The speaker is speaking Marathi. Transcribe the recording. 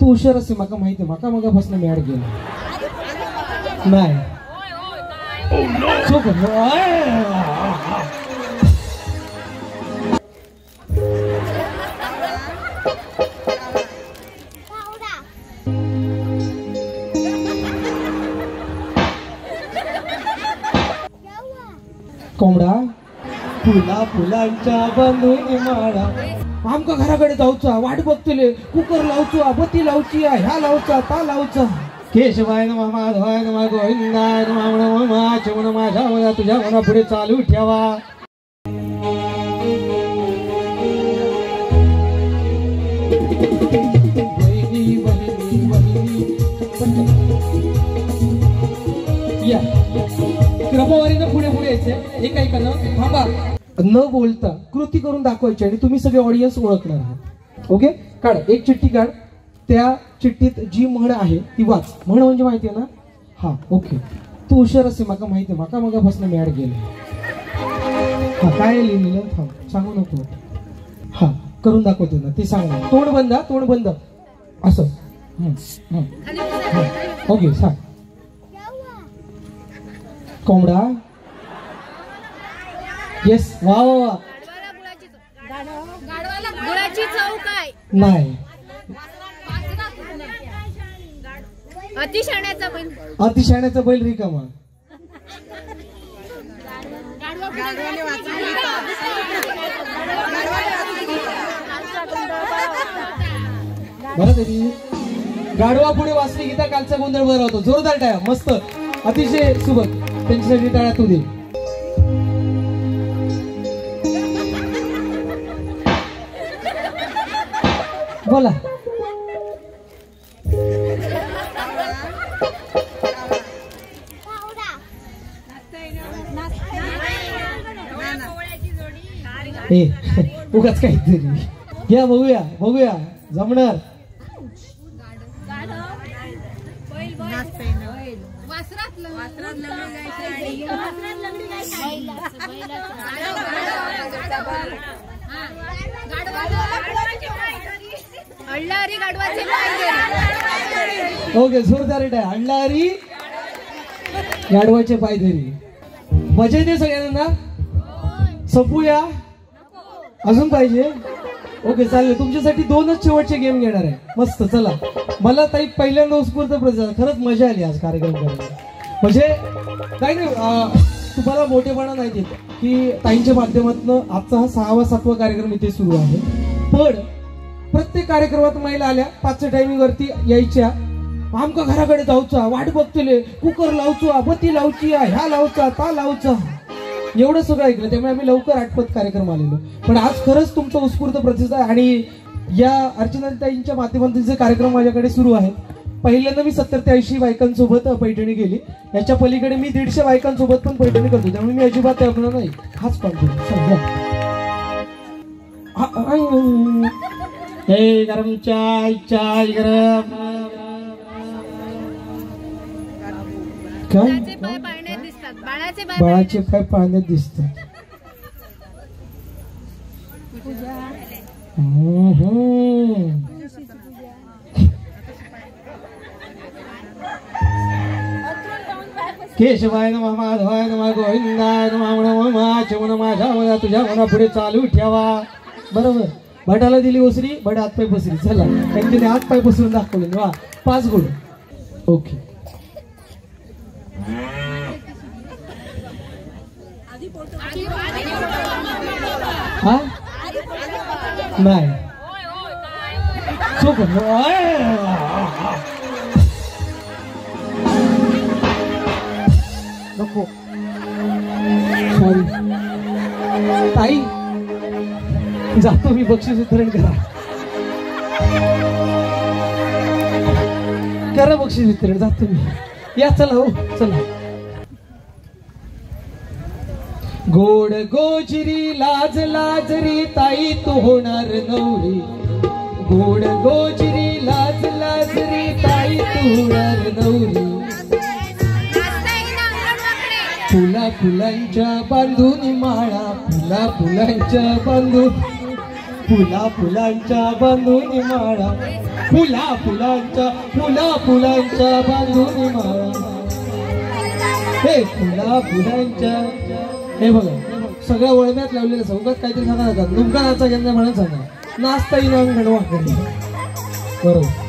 तू हुशार असे माका माहिती आहे, माका मगापासून मॅड गेला नाही चुक कोंबडा फुला फुलांच्या बंधूनी माळा आमका घराकडे जाऊचा वाट बघतले कुकर लावचो बत्ती लावची ह्या लावचा ता लावचा केशवाय नमः माधवाय नमः गोविंदाय नमः नमः चमन माझ्या मना तुझ्या मना पुढे चालू ठेवा वहिनी वहिनी वहिनी या क्रमवारीनं पुढे पुढे यायचे हे काय करणं थांबा न बोलता कृती करून दाखवायची आणि तुम्ही सगळे ऑडियन्स ओळखणार आहात ओके काढ एक चिठ्ठी काढ त्या चिठ्ठीत जी म्हण आहे ती वाच म्हण म्हणजे माहिती आहे ना हा ओके तू हुशार असे माका माहिती आहे माका मगापासून मॅड गेले हा काय लिहिलेलं थांब सांगू नको हा करून दाखवतो ना ते सांग तोंड बंद असं ओके सांग कोंबडा येस वा वा वा नाही अतिशाण्याचा बैल रिकामा बरं तरी गाढवा पुढे वाचली गीता कालचा गोंधळ बरा होतो जोरदार टाळ्या मस्त अतिशय सुबक त्यांच्यासाठी टाळ्या तू दे बोला उगाच काहीतरी घ्या बघूया जमणार ओके जोरदार आहे अण्णारी गाढवाचे पाय धरी मजा येते सगळ्यांना संपूया अजून पाहिजे ओके चालेल तुमच्यासाठी दोनच शेवटचे गेम घेणार आहे मस्त चला मला ताई पहिल्यांदा उत्स्फूर्त प्रतिसाद खरंच मजा आली आज कार्यक्रम करायला म्हणजे काही नाही तुम्हाला मोठेपणा नाही देत की ताईंच्या माध्यमातून आजचा हा 6वा 7वा कार्यक्रम इथे सुरू आहे पण प्रत्येक कार्यक्रमात महिला आल्या 5च्या टायमिंग वरती यायच्या आमका घराकडे जाऊचा वाट बघतले कुकर लावचो बत्ती लावची ह्या लावचा ता लावचा एवढं सगळं ऐकलं त्यामुळे आम्ही लवकर आटपत कार्यक्रम आलेलो पण आज खरंच तुमचा उत्स्फूर्त प्रतिसाद आणि या अर्चनाताईंच्या माध्यमातून जे कार्यक्रम माझ्याकडे सुरू आहेत पहिल्यांदा मी 70 ते 80 बायकांसोबत पैठणी केली याच्या पलीकडे मी 150 बायकांसोबत पण पैठणी करतो त्यामुळे मी अजिबात ऐकणार नाही हाच पाहतो सध्या गरम चाय गरम बाळाचे पाय पाण्यात दिसतात केशवाय नमः माधवाय नमः गोविंदाय नमः नमः चमन माझ्या मना तुझ्या मना पुढे चालू ठेवा बरोबर भटाला दिली ओसरी भट हात पाय पसरी चला त्यांनी हात पाय पसरून दाखवले वा 5 गुण ओके हा नाही चुक नको सॉरी ताई जातो मी बक्षीस वितरण करा बक्षीस वितरण जातो मी या चला हो चला गोड गोजिरी लाज लाजरी ताई तू होणार नवरी गोड गोजिरी लाज लाजरी ताई तू होणार नवरी फुला फुलांच्या बांधून माळा फुला फुलांच्या बांधून फुला फुलांच्या बांधून माळा, फुला फुलांच्या बांधून माळा, हे फुला फुलांच्या. हे बघा सगळ्या वळम्यात लावलेलं चौकात काहीतरी सांगा, नुमका नाचा घेणं म्हणून सांगा, नाचता येईल म्हणून बरोबर.